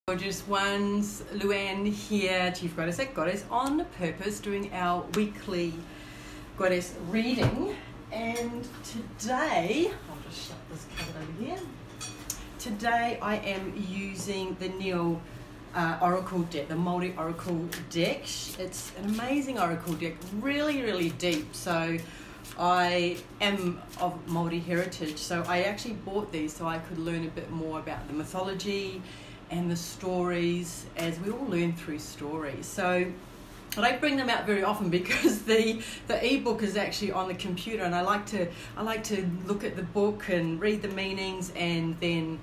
Gorgeous ones, Luanne here, Chief Goddess at Goddess on Purpose, doing our weekly Goddess reading. And today, I'll just shut this cupboard over here. Today I am using the Neil Oracle deck, the Māori Oracle deck. It's an amazing Oracle deck, really deep. So I am of Māori heritage, so I actually bought these so I could learn a bit more about the mythology and the stories, as we all learn through stories. So I don't bring them out very often because the ebook is actually on the computer, and I like to look at the book and read the meanings and then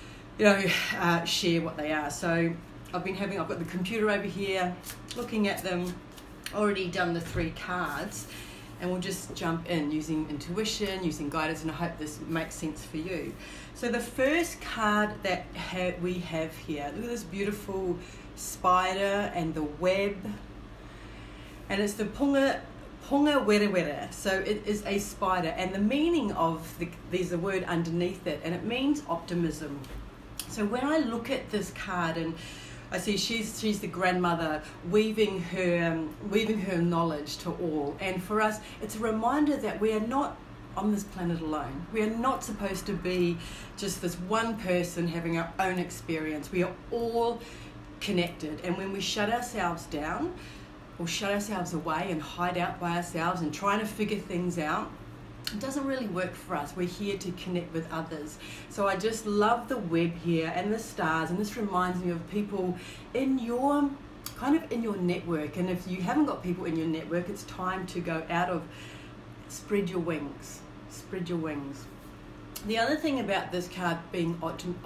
share what they are. So I've got the computer over here looking at them, already done the 3 cards, and we'll just jump in using intuition, using guidance, and I hope this makes sense for you. So the first card that we have here, look at this beautiful spider and the web, and it's the Punga Wera Wera. So it is a spider, and the meaning of there's a word underneath it, and it means optimism. So when I look at this card and I see she's the grandmother weaving her knowledge to all, and for us it's a reminder that we are not on this planet alone. We are not supposed to be just this one person having our own experience. We are all connected, and when we shut ourselves down or shut ourselves away and hide out by ourselves and trying to figure things out, it doesn't really work for us. We're here to connect with others. So I just love the web here and the stars, and this reminds me of people in your network. And if you haven't got people in your network, it's time to go out of, spread your wings. Spread your wings. The other thing about this card being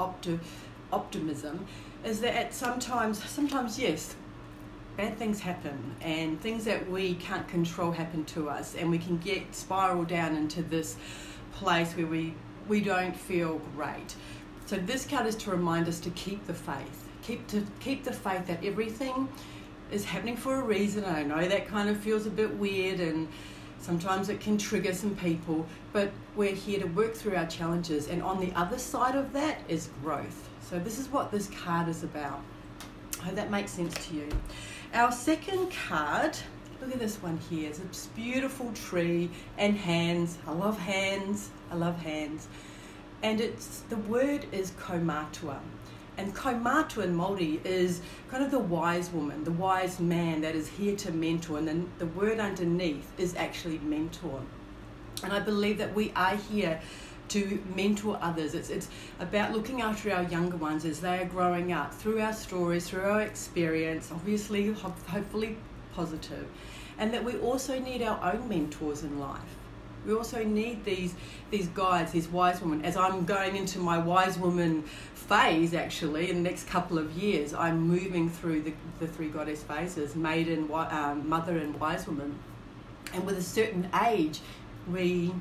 optimism is that sometimes yes, bad things happen, and things that we can't control happen to us, and we can spiral down into this place where we don't feel great. So this card is to remind us to keep the faith. Keep the faith that everything is happening for a reason. I know that kind of feels a bit weird, and sometimes it can trigger some people, but we're here to work through our challenges, and on the other side of that is growth. So this is what this card is about. I hope that makes sense to you. Our second card, look at this one here. It's this beautiful tree and hands. I love hands. And the word is Kaumatua. And Kaumatua in Māori is kind of the wise woman, the wise man that is here to mentor. And then the word underneath is actually mentor. And I believe that we are here to mentor others. It's about looking after our younger ones as they are growing up, through our stories, through our experience, obviously, hopefully positive. And that we also need our own mentors in life. We also need these guides, these wise women. As I'm going into my wise woman phase, actually, in the next couple of years, I'm moving through the 3 goddess phases, maiden, mother, and wise woman. And with a certain age, we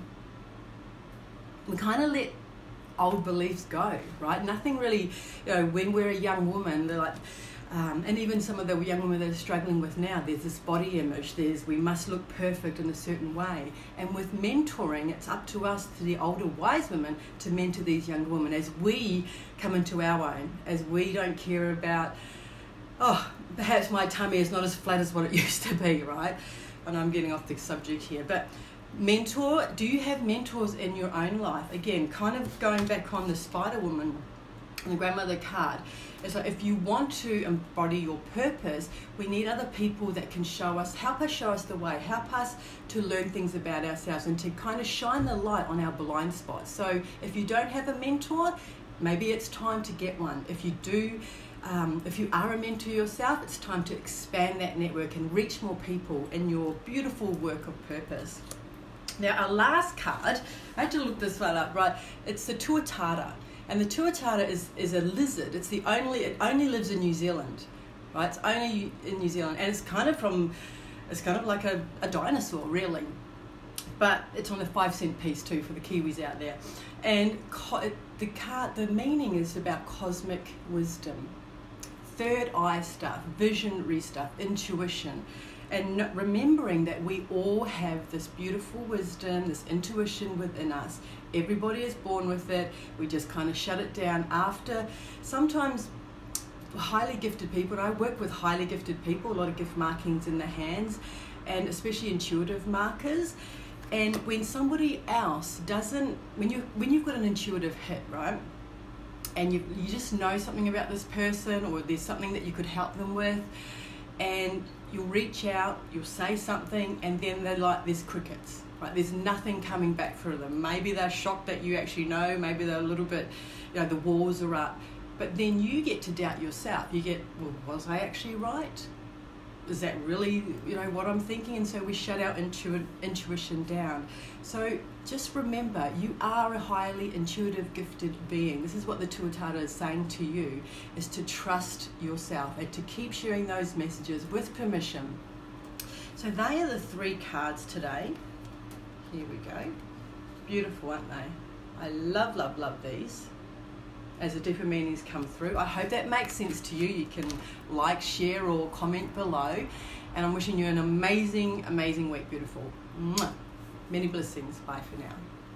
kind of let old beliefs go, right? Nothing really, when we're a young woman, they're like, and even some of the young women that are struggling with now, there's this body image, we must look perfect in a certain way. And with mentoring, it's up to us, to the older wise women, to mentor these young women as we come into our own, as we don't care about, perhaps my tummy is not as flat as what it used to be, right? And I'm getting off the subject here, but mentor, do you have mentors in your own life? Again, kind of going back on the spider woman and the grandmother card. It's like, if you want to embody your purpose, we need other people that can help us show us the way, help us to learn things about ourselves, and to kind of shine the light on our blind spots. So if you don't have a mentor, maybe it's time to get one. If you do, if you are a mentor yourself, it's time to expand that network and reach more people in your beautiful work of purpose. Now, our last card, I had to look this one up, right? It's the tuatara. And the tuatara is a lizard. It only lives in New Zealand, right? It's only in New Zealand. And it's kind of like a dinosaur, really. But it's on a 5-cent piece too for the Kiwis out there. And the meaning is about cosmic wisdom, third eye stuff, visionary stuff, intuition. And remembering that we all have this beautiful wisdom, this intuition within us. Everybody is born with it. We just kind of shut it down after sometimes highly gifted people, and I work with highly gifted people, a lot of gift markings in the hands, and especially intuitive markers. And when somebody else doesn't, when you've got an intuitive hit, right, and you just know something about this person, or there's something that you could help them with, and you'll reach out, you'll say something, and then they're like, there's crickets, right? There's nothing coming back for them. Maybe they're shocked that you actually know, maybe they're a little bit, the walls are up, but then you get to doubt yourself. You get, well, was I actually right? Is that really, what I'm thinking? And so we shut our intuition down. So just remember, you are a highly intuitive, gifted being. This is what the Tuatara is saying to you, is to trust yourself and to keep sharing those messages with permission. So they are the 3 cards today. Here we go. Beautiful, aren't they? I love, love, love these as the deeper meanings come through. I hope that makes sense to you. You can like, share, or comment below. And I'm wishing you an amazing, amazing week, beautiful. Mwah. Many blessings. Bye for now.